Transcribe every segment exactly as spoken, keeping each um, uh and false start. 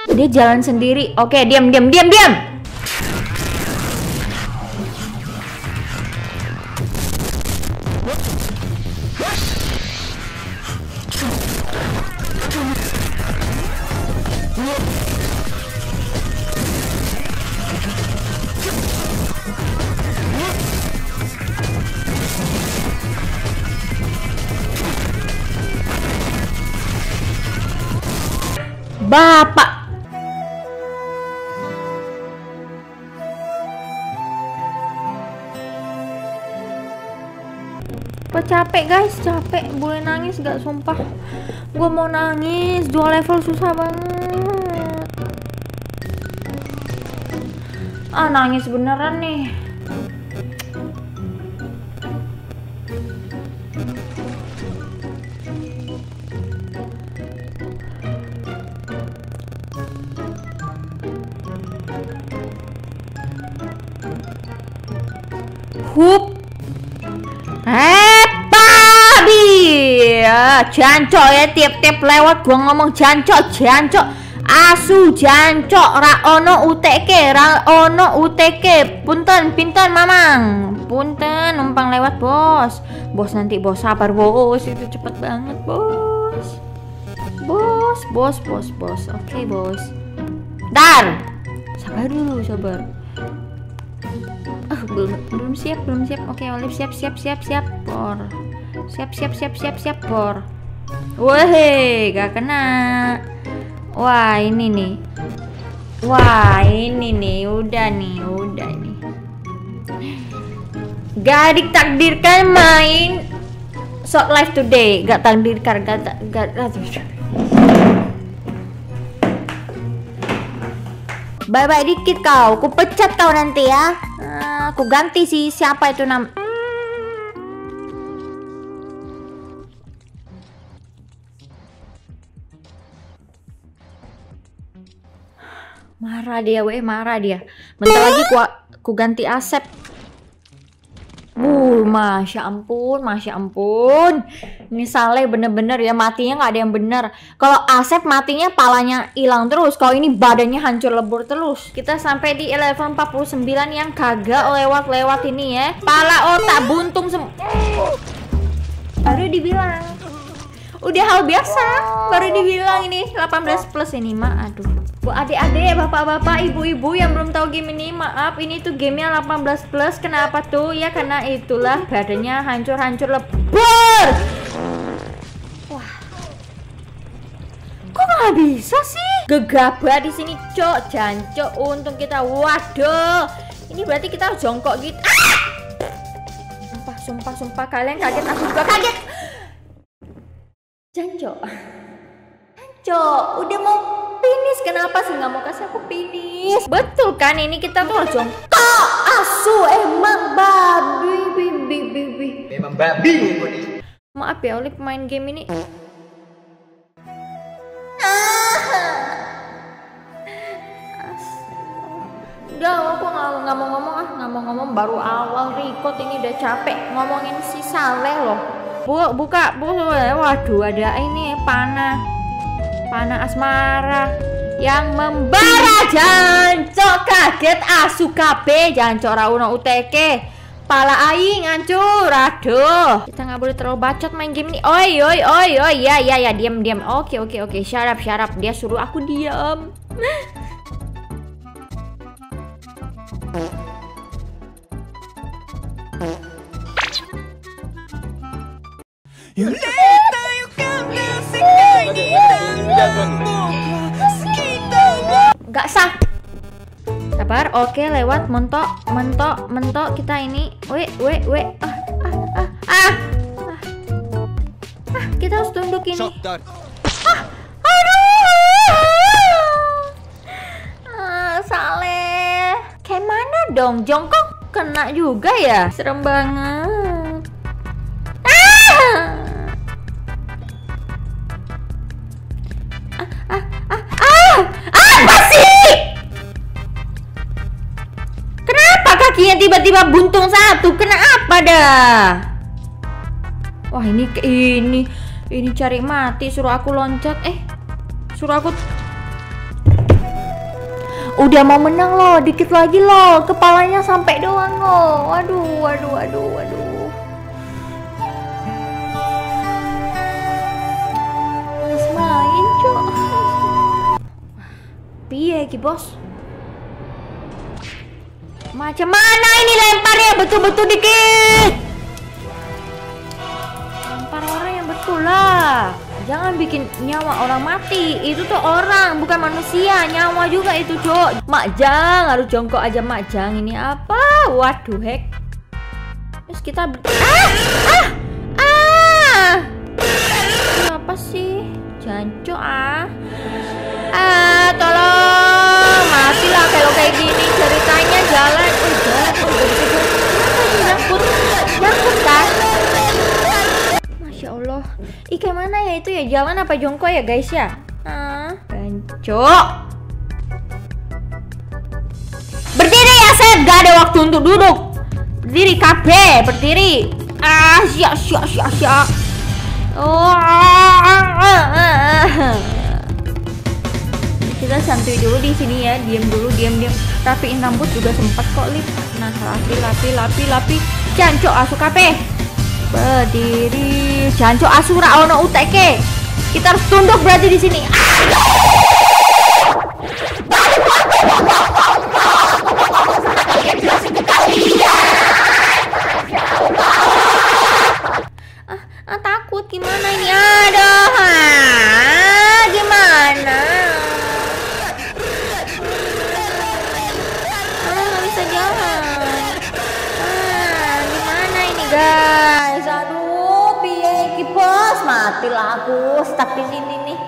Dia jalan sendiri. Oke, diam, diam, diam, diam. Bapak. Kok capek guys, capek. Boleh nangis gak sumpah? Gue mau nangis, dua level susah banget. Ah, nangis beneran nih. Hup. Eh, babi. Ya, jancok ya, tiap-tiap lewat gua ngomong jancok, jancok. Asu jancok, ra ono U T K, ra ono U T K. Punten, pinten mamang. Punten, numpang lewat, Bos. Bos nanti bos sabar, Bos. Itu cepet banget, Bos. Bos, bos, bos, bos. Oke, Bos. Dar. Sabar dulu, sabar. Ah, belum belum siap, belum siap. Oke, Olive siap, siap, siap, siap. Por. Siap, siap, siap, siap, siap, por. Wah, gak kena. Wah, ini nih. Wah, ini nih, udah nih, udah nih. Gak ditakdirkan main Short Life today. Gak takdirkan, gak gak, gak. Bye-bye dikit kau, ku pecat kau nanti ya. Nah, aku ganti sih siapa itu nam. Marah dia, weh, marah dia. Bentar lagi ku, ku ganti Asep. Uh, masya ampun, masya ampun. Ini Saleh bener-bener ya, matinya nggak ada yang bener. Kalau Asep matinya palanya hilang terus. Kalau ini badannya hancur lebur terus. Kita sampai di level empat puluh sembilan yang kagak lewat-lewat ini ya. Pala otak buntung semua. Baru dibilang. Udah hal biasa. Baru dibilang ini delapan belas plus ini, mah. Aduh. Bu adik-adik, bapak-bapak, ibu-ibu yang belum tahu game ini, maaf, ini tuh gamenya delapan belas plus. Kenapa tuh? Ya karena itulah badannya hancur-hancur lebur. Wah, kok nggak bisa sih? Gegabah di sini, cok, jancok. Untung kita, waduh, ini berarti kita harus jongkok gitu. Ah! Sumpah, sumpah, sumpah, kalian kaget, aku juga kaget. Jancok, jancok, udah mau finish, kenapa sih nggak mau kasih aku finish? Betul kan, ini kita tuh harus jongkok. Asu emang babi, bibi, bibi. Memang babi nih. Maaf ya, Olive main game ini. Udah, aku nggak nggak mau ngomong ah, nggak mau ngomong. Baru awal record ini udah capek ngomongin si Saleh loh. Bu, buka, bu, waduh, ada ini panah. Panah asmara yang membara, jancok, kaget asu kabe, jancok rauna U T K, pala aing hancur. Aduh, kita nggak boleh terlalu bacot main game ini. Oi oi oi oi, ya ya ya, diam diam. Oke oke oke, syarap syarap, dia suruh aku diam. You Gak sah. Sabar, oke, lewat mentok, mentok, mentok kita ini. We, we, we. Ah, ah, ah, ah. Ah, kita harus tunduk ini. Ah, aduh. Ah, Saleh. Kayak mana dong? Jongkok kena juga ya? Serem banget. Ah. Apa sih? Kenapa kakinya tiba-tiba buntung satu? Kenapa dah? Wah, ini ini ini cari mati, suruh aku loncat. Eh, suruh aku Udah mau menang loh, dikit lagi loh. Kepalanya sampai doang loh. Waduh, waduh, waduh, waduh. Mas main, Cok. Piye ki, Bos? Macam mana ini lemparnya? Betul-betul dikit. Lempar orang yang betul lah. Jangan bikin nyawa orang mati. Itu tuh orang, bukan manusia. Nyawa juga itu, Cok. Makjang, harus jongkok aja Makjang. Ini apa? Waduh, hek. Terus kita ber ah! Ah! Ah! Ini apa sih? Jancok ah. Ah, tolong. Matilah kalau kayak gini ceritanya jalan. Oh, jalan. Oh, udah bisa jalan. Kenapa ini nyangkut? Nyangkut kan? Masya Allah. Ih, kayak mana ya itu ya? Jalan apa jongkok ya guys ya? Ah, Jancok. Berdiri ya, saya gak ada waktu untuk duduk. Berdiri kabeh, berdiri. Ah, siap siap siap siap. Oh, ah, ah, ah, ah. Kita santuy dulu di sini ya, diam dulu, diam diam. Rapiin rambut juga sempat kok, Lip. Nah, rapi, rapi, rapi, rapi. Jancok asu kabeh. Berdiri. Jancok asu ra ono U T K. Kita harus tunduk berarti di sini. Ah, ah, takut gimana ini? Aduh, ah, gimana? Ah, nggak bisa jalan. Ah, gimana ini guys? Aduh, piye iki Bos? Matilah aku stuck di sini nih.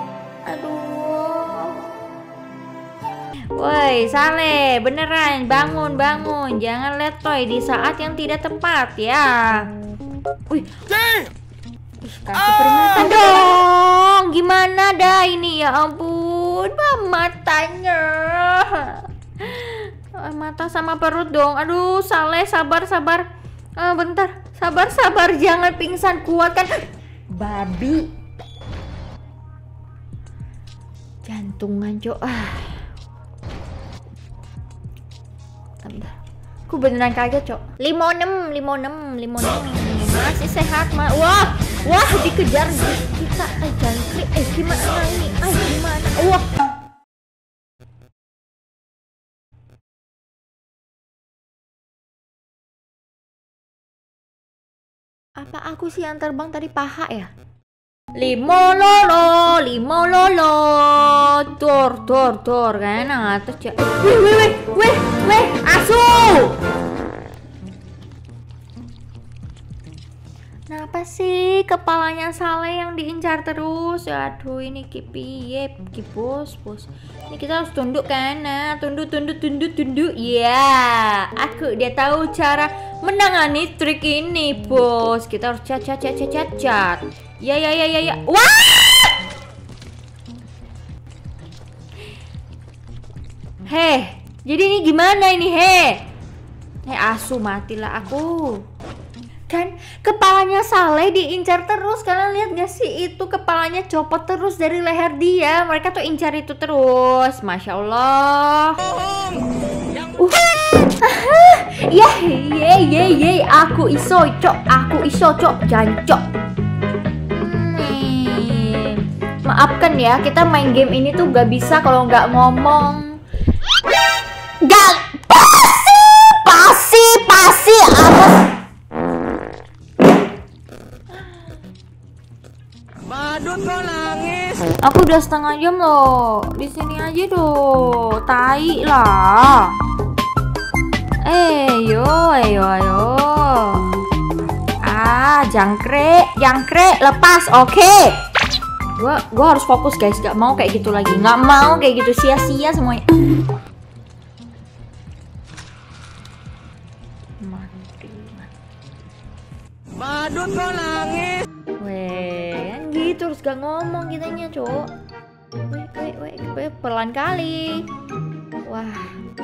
Aduh. Woi, Saleh, beneran bangun, bangun. Jangan letoy di saat yang tidak tepat ya. Wih. Ih, kasih peringatan dong. Gimana dah ini ya ampun. Matanya. Mata sama perut dong. Aduh, Saleh, sabar, sabar. Ah, bentar. Sabar, sabar. Jangan pingsan, kuatkan. Babi. Jantungan, Cok. Ah. Bentar. Aku beneran kaget, Cok. lima enam, lima enam, lima enam. Masih sehat, Ma. Wah, wah dikejar kita. Eh, jangkrik. Eh, gimana ini? Ah, gimana? Wah. Apa aku sih yang terbang tadi paha ya? Limo lolo, limo lolo, tur tur tur kan atas ya. Wih wih wih wih wih asu. Kenapa sih kepalanya Saleh yang diincar terus? Aduh, ini piye ki Bos, Bos. Ini kita harus tunduk kan? Nah, tunduk tunduk tunduk tunduk. Ya, aku dia tahu cara menangani trik ini, Bos. Kita harus cat cat cat cat cat cat. Ya ya ya ya ya. Wah! Heh, jadi ini gimana ini, heh? Heh, asu matilah aku. Kan kepalanya Saleh diincar terus. Kalian lihat gak sih itu kepalanya copot terus dari leher dia. Mereka tuh incar itu terus. Masya Allah. Uh. Ya ye ye ye aku iso cok. Aku iso cok. Jancok. Hmm. Maafkan ya, kita main game ini tuh gak bisa kalau nggak ngomong. Gak pasti pasti pasti apa? Badut kok nangis. Aku udah setengah jam loh. Di sini aja doh. Tai lah. Eh, yo, ayo, ayo. Ah, jangkrik, jangkrik, lepas. Oke. Okay. Gua, gua harus fokus guys. Gak mau kayak gitu lagi. Gak mau kayak gitu sia-sia semuanya. Mati, mati. Badut kok nangis. Weh, kan gitu harus gak ngomong kitanya, Cok. Weh, weh, weh, weh, pelan kali. Wah.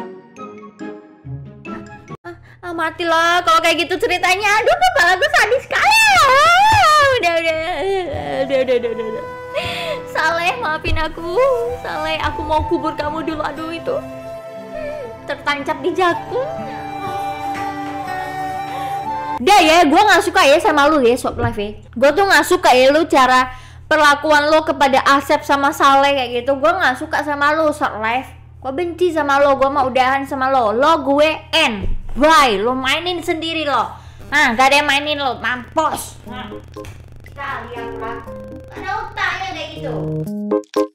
Ah, ah matilah kalau kayak gitu ceritanya. Aduh, kepala gue sadis sekali. Ah, udah, udah, udah, udah, udah, udah. Saleh, maafin aku. Saleh, aku mau kubur kamu dulu. Aduh, itu. tertancap di jagung. Udah ya, gue nggak suka ya sama lu ya Sob Live ya. Gue tuh nggak suka ya lu cara perlakuan lo kepada Asep sama Saleh kayak gitu. Gue nggak suka sama lu Sob Live. Gue benci sama lo. Gue mau udahan sama lo. Lo gue end. Bye. Lo mainin sendiri lo. Nah, gak ada yang mainin lo. Mampus. Nah. Kalian lah. Ada otaknya kayak gitu.